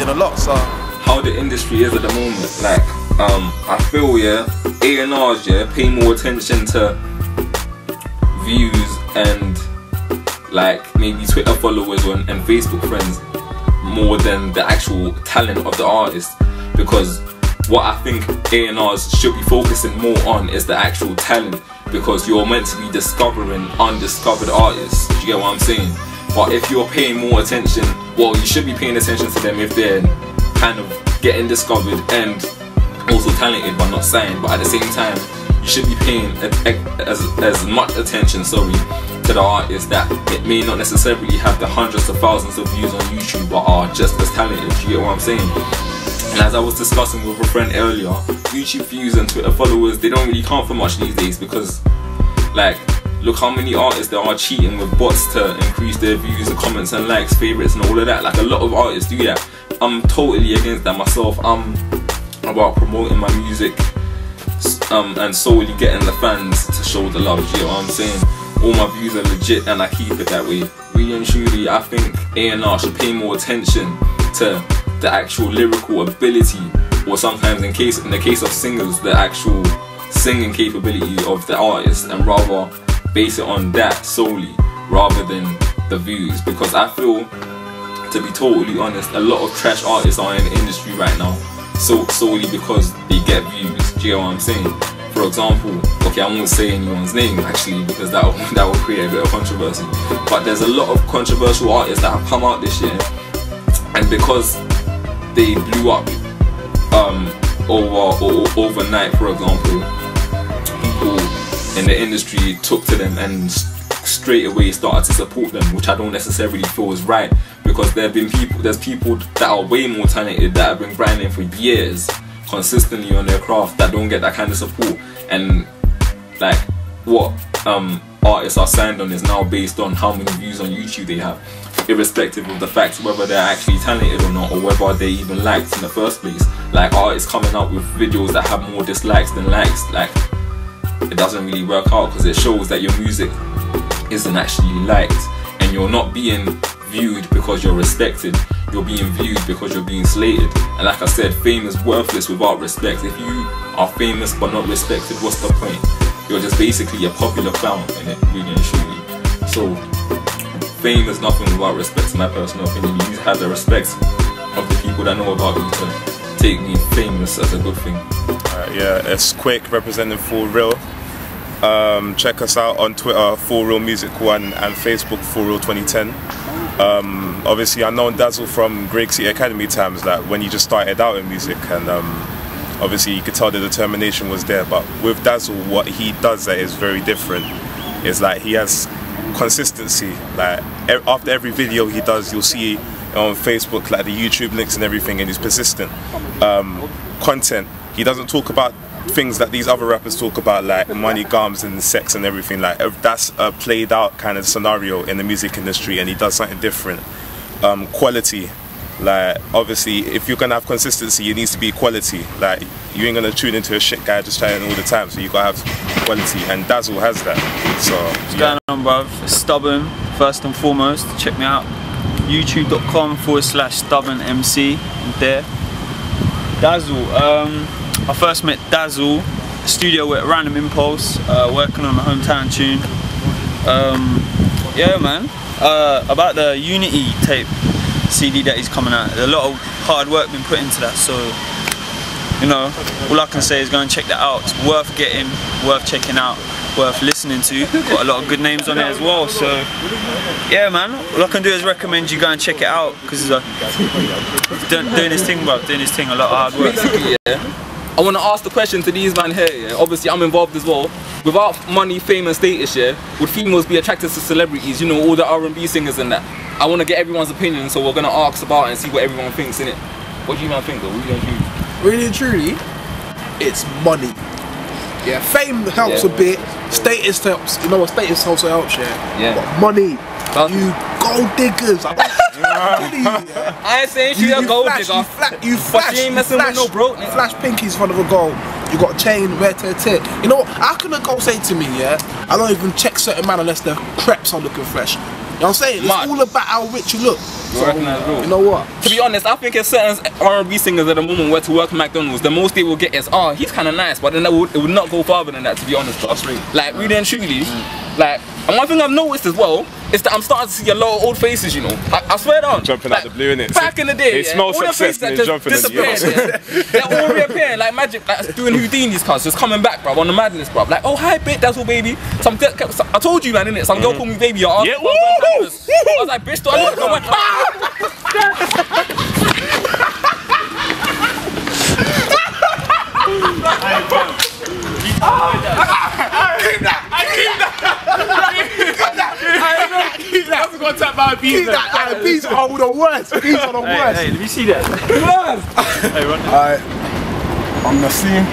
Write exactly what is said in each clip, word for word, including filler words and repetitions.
in a lot. So how the industry is at the moment, like um, I feel yeah, A and Rs yeah pay more attention to views and like maybe Twitter followers and, and Facebook friends more than the actual talent of the artist, because what I think A and Rs should be focusing more on is the actual talent, because you're meant to be discovering undiscovered artists. Do you get what I'm saying? But if you're paying more attention, well, you should be paying attention to them if they're kind of getting discovered and also talented but not signed. But at the same time, you should be paying as, as much attention, sorry, to the artists that it may not necessarily have the hundreds of thousands of views on YouTube but are just as talented. Do you get what I'm saying? And as I was discussing with a friend earlier, YouTube views and Twitter followers, they don't really count for much these days, because like, look how many artists that are cheating with bots to increase their views and comments and likes, favourites and all of that. Like, a lot of artists do that. I'm totally against that myself. I'm about promoting my music um, and solely getting the fans to show the love. Do you know what I'm saying? All my views are legit and I keep it that way. Really and truly, I think A and R should pay more attention to the actual lyrical ability, or sometimes in case in the case of singers, the actual singing capability of the artist, and rather base it on that solely rather than the views. Because I feel, to be totally honest, a lot of trash artists are in the industry right now so solely because they get views. Do you know what I'm saying? For example, okay, I won't say anyone's name actually, because that will, that will create a bit of controversy, but there's a lot of controversial artists that have come out this year, and because they blew up um, over or, overnight, for example, people in the industry took to them and straight away started to support them, which I don't necessarily feel is right, because there have been people, there's people that are way more talented that have been grinding for years consistently on their craft that don't get that kind of support. And like, what um, artists are signed on is now based on how many views on YouTube they have, irrespective of the fact whether they're actually talented or not, or whether they even liked in the first place. Like, artists coming up with videos that have more dislikes than likes, like, it doesn't really work out, because it shows that your music isn't actually liked, and you're not being viewed because you're respected, you're being viewed because you're being slated. And like I said, fame is worthless without respect. If you are famous but not respected, what's the point? You're just basically a popular clown, innit, really and truly. So fame is nothing without respect, in my personal opinion. You have the respect of the people that know about you to take me famous as a good thing. Alright, yeah, it's Quick representing For Real. Um, check us out on Twitter, For Real Music One, and Facebook, For Real twenty ten. Um, obviously, I've known Dazzle from Greg City Academy times, like when he just started out in music, and um, obviously you could tell the determination was there. But with Dazzle, what he does that is very different. Is like he has consistency. Like after every video he does, you'll see on Facebook like the YouTube links and everything, and he's persistent. Um, content. He doesn't talk about things that these other rappers talk about, like money, gums and sex and everything. Like that's a played out kind of scenario in the music industry, and he does something different. Um, quality. Like obviously if you're gonna have consistency, it needs to be quality. Like you ain't gonna tune into a shit guy just trying all the time, so you gotta have quality, and Dazzle has that. So what's yeah. going on, bruv? Stubborn first and foremost. Check me out, youtube dot com forward slash stubborn M C. There. Dazzle. Um, I first met Dazzle studio with Random Impulse, uh, working on a hometown tune. Um, yeah, man. Uh, about the Unity tape C D that he's coming out, a lot of hard work been put into that, so you know, all I can say is go and check that out. It's worth getting, worth checking out, worth listening to. Got a lot of good names on it as well, so yeah, man, all I can do is recommend you go and check it out, because he's, uh, he's doing, doing his thing, bro, doing his thing, a lot of hard work. Yeah. I want to ask the question to these man here, yeah? Obviously I'm involved as well. Without money, fame and status, yeah, would females be attracted to celebrities, you know, all the R and B singers and that? I want to get everyone's opinion, so we're going to ask about it and see what everyone thinks, innit? What do you man think though? Really and truly? Really and truly, it's money. Yeah, fame helps yeah. a bit, status helps, you know what, status also helps, yeah? Yeah. But money, well, you gold diggers. I ain't saying she's a gold digger. You flash, you flash, but she ain't messing flash, with no broke. You flash pinkies in front of a goal. You got a chain, red to tear. You know what? How can a girl say to me, yeah, I don't even check certain man unless their creps are looking fresh. You know what I'm saying? It's Man. all about how rich you look. You'll recognise real. You know what? To be honest, I think if certain R and B singers at the moment were to work at McDonald's, the most they will get is, oh, he's kind of nice, but then that would, it would not go farther than that, to be honest, bro. Like, really and truly, mm. like, and one thing I've noticed as well is that I'm starting to see a lot of old faces, you know. I, I swear down. Jumping like, out the blue, innit? Back in the day, It yeah, smells all the success faces that and just jumping disappeared, yeah. They're all reappearing like magic, like doing Houdini's cars, just coming back, bro, on the madness, bro. Like, oh, hi, bitch, that's all, baby. Some girl, I told you, man, innit? Some mm-hmm. girl called me baby, I yeah, I was like, bitch, do I look at my I keep that! I keep that! I keep that! I'm gonna tap my beats. Keep that! Beats are the worst! Beats are the worst! Hey, let me see that. Hey, run. Alright, I'm Nassim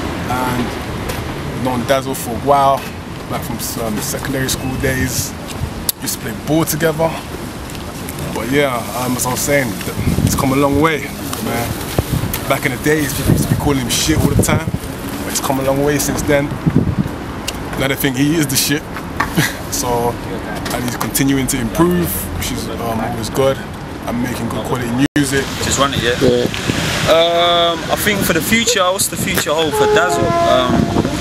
and known Dazzle for a while, back from um, secondary school days. Used to play ball together. But yeah, um, as I was saying, it's come a long way, man. Back in the days, people used to be calling him shit all the time. But it's come a long way since then. Now they think he is the shit. So, and he's continuing to improve, which is um, always good. I'm making good quality music. Just run it, yeah? Yeah. Um, I think for the future, what's the future hold for Dazzle? Um,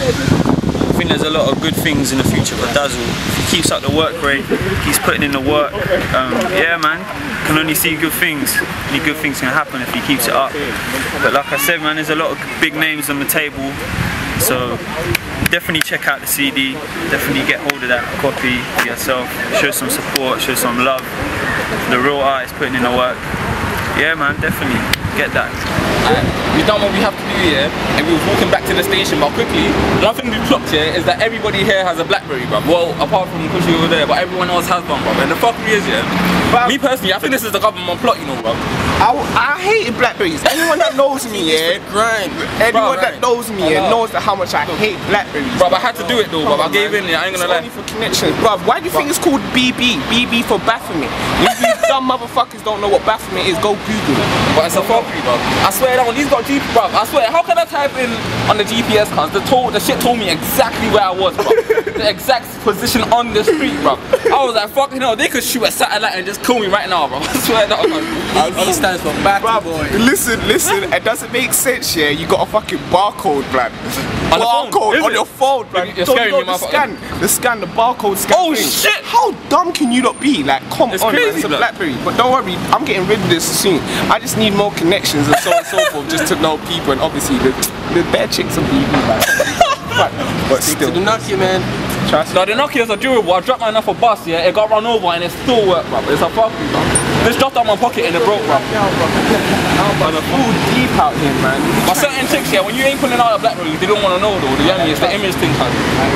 I think there's a lot of good things in the future for Dazzle. If he keeps up the work rate, he's putting in the work. Um, yeah, man, can only see good things. Any good things can happen if he keeps it up. But like I said, man, there's a lot of big names on the table. So definitely check out the C D. Definitely get hold of that copy for yourself. Show some support, show some love. The real artist putting in the work. Yeah, man, definitely get that. Alright, we've done what we have to do here, and we were walking back to the station, but quickly, one thing we clocked here is that everybody here has a BlackBerry, bruv. Well, apart from Cushy over there, but everyone else has one, bruv. And the fuckery is, yeah, me personally, I think this is the government plot, you know, bruv. I, I hated Blackberries. Anyone that knows me, yeah, grind. Anyone Bruh, that knows me, yeah, knows that how much I hate Blackberries. Bruv, I had to do it though, bruv. I gave in, yeah, I ain't gonna lie. It's only for connections, bruv. Why do you think it's called B B? B B for Baphomet. If you dumb motherfuckers don't know what Baphomet is, go Google it. But it's a fuckery, bruv. I swear down, these got G P S, bruv. I swear, how can I type in on the G P S cars? The told, the shit told me exactly where I was, bruv. The exact position on the street, bruv. I was like, fucking hell, they could shoot a satellite and just kill me right now, bruv. I swear down. B stands for bad. Listen, listen, it doesn't make sense, yeah? You got a fucking barcode, man. On barcode on on your phone, man. You're so scaring you me, the scan, the scan, the barcode scan. Oh thing. shit! How dumb can you not be? Like, come it's on, crazy, man. It's a blood. BlackBerry. But don't worry, I'm getting rid of this soon. I just need more connections and so on and so forth, just to know people. And obviously, the, the bad chicks on B B, man. But still, the Nokia, man. Trust no, the Nokia's are durable. I dropped mine off a bus, yeah. It got run over and it still worked, bruv. It's a fuckery, bruv. This dropped out my pocket and it broke, bruv. I'm a full deep out here, man. But certain chicks, yeah, when you ain't pulling out a BlackBerry, they don't want to know though. The yummy, it's the image thing, cuz.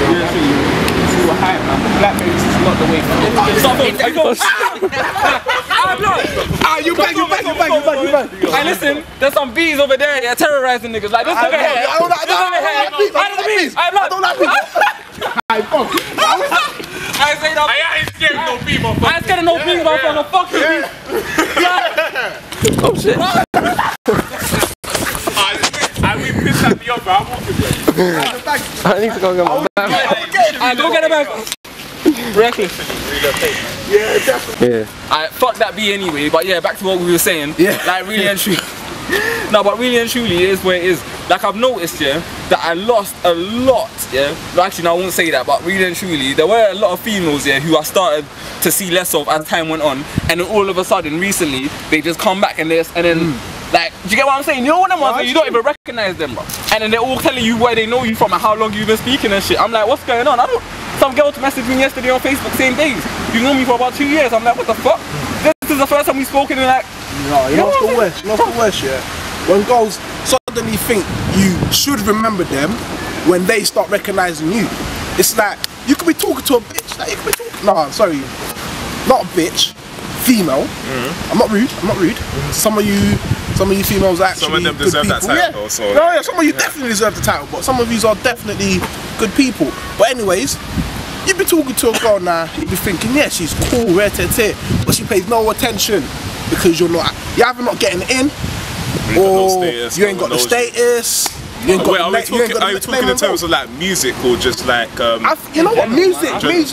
You were hype, man. Blackberries is not the way for it. Stop it. I go. I'm not. Ah, you back, you back, you back, you back, you back. Hey, listen, there's some bees over there, yeah, terrorizing niggas. Like, this over here. I don't like bees. I don't like bees. I'm not. I don't like bees. I fuck. I say no. I ain't scared of no bee, motherfucker. I ain't scared of no bees, motherfucker. Fuck you, bees. Oh shit. I we pissed at me up, bro. I'm walking, bro. I need to go get my bag. Alright, go get it back. Reckless. Yeah, definitely. Yeah. Alright, fuck that bee anyway, but yeah, back to what we were saying. Yeah. Like, really and truly. No, but really and truly, it is where it is. Like, I've noticed, yeah, that I lost a lot, yeah. Well, actually, no, I won't say that, but really and truly, there were a lot of females, yeah, who I started to see less of as time went on, and then all of a sudden, recently, they just come back and this, and then. Mm. Like, do you get what I'm saying? You know what them ones where you don't even recognize them, bro. And then they're all telling you where they know you from and how long you've been speaking and shit. I'm like, what's going on? I don't. Some girl messaged me yesterday on Facebook, same days. You know me for about two years. I'm like, what the fuck? This is the first time we've spoken in like. No, you know what's the worst? You know what's the worst, yeah? When girls suddenly think you should remember them when they start recognizing you. It's like, you could be talking to a bitch. Like, you could be talking. No, sorry. Not a bitch. Female. Mm-hmm. I'm not rude. I'm not rude. Mm-hmm. Some of you, some of you females are actually some of them deserve good that people. title. Yeah. Also. No, yeah. Some of you yeah. definitely deserve the title, but some of you are definitely good people. But anyways, you'd be talking to a girl now. You'd be thinking, yeah, she's cool, rare to tit, but she pays no attention because you're not. You're either not getting in, you or no status, you ain't got the status. You ain't got Wait, the are we talking, you are you talking in terms of like music or just like um I, you know what, music, music,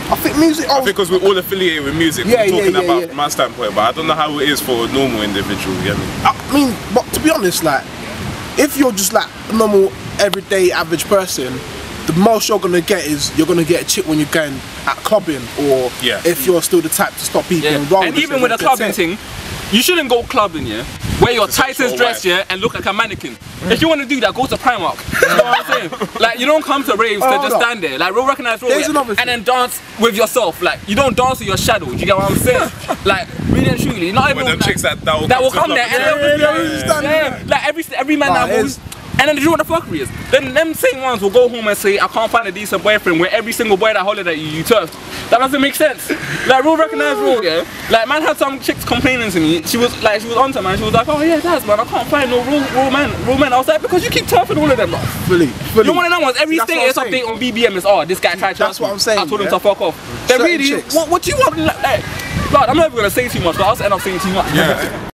I think music. I think because we're all affiliated with music, Yeah, we're talking yeah, yeah, about yeah. my standpoint, but I don't know how it is for a normal individual. You know? I mean, but to be honest, like, if you're just like a normal, everyday, average person, the most you're gonna get is you're gonna get a chick when you're going at clubbing, or Yeah. if you're still the type to stop people Yeah. and roll. And even with the clubbing thing, you shouldn't go clubbing, yeah? Wear your tightest dress, yeah, and look like a mannequin. If you want to do that, go to Primark. You know what I'm saying? Like, you don't come to raves Oh, to just no. stand there. Like, real recognize real, There's yeah, another and thing. then dance with yourself. Like, you don't dance with your shadow. Do you get what I'm saying? Like, really and truly, not When everyone them chicks that, that will that will come come to there the and club. they'll yeah, just yeah, be yeah, like, yeah. yeah, like every every man Nah, that goes. it's- And then do you know what the fuckery is? Then them same ones will go home and say, I can't find a decent boyfriend, where every single boy that hollered at you, you turfed. That doesn't make sense. Like, real recognize real, yeah? Like, man had some chicks complaining to me. She was like, she was onto man. She was like, oh yeah, that's man, I can't find no real, real man, real man. I was like, because you keep turfing all of them, bro. fully, fully. You're one of them ones. Every That's what status I'm saying. update on B B M is, oh, this guy tried to That's turf what me. I'm saying, I told him yeah? to fuck off. Then Certain really, chicks. what, what do you want? Like, Lord, I'm not even gonna say too much, but I'll end up saying too much. Yeah.